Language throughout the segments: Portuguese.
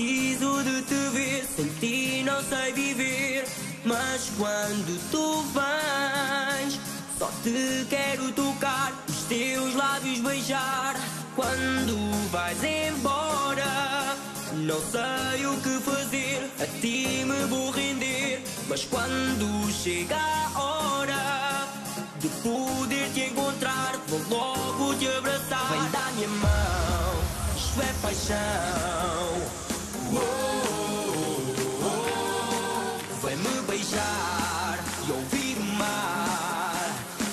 Preciso de te ver, sem ti não sei viver. Mas quando tu vens, só te quero tocar, os teus lábios beijar. Quando vais embora, não sei o que fazer, a ti me vou render. Mas quando chega a hora de poder te encontrar, vou logo te abraçar. Vem dar minha mão, isto é paixão. Vem me beijar e ouvir o mar.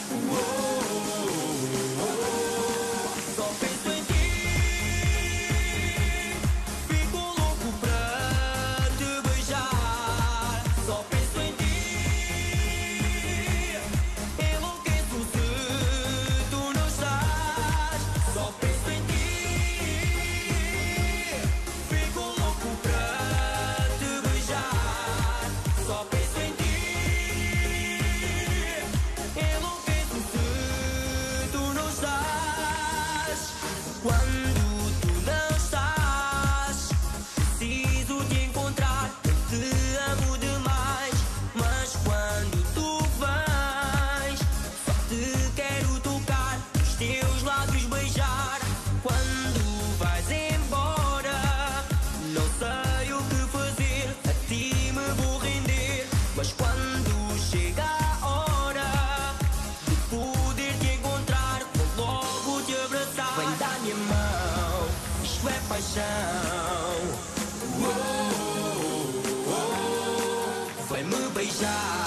Só penso em ti, fico louco pra te beijar. Só penso em ti, enlouqueço se tu não estás. Só penso em ti, fico louco pra te beijar. Só penso em ti, enlouqueço se tu não estás. Quando tu não estás, preciso te encontrar, eu te amo demais. Mas quando tu vens, só te quero tocar, os teus lábios beijar. Quando vais embora, não sei o que fazer, a ti me vou render. Mas quando chega a hora de poder te encontrar, vou logo te abraçar. Vem dar minha mão, isto é paixão. Vem me beijar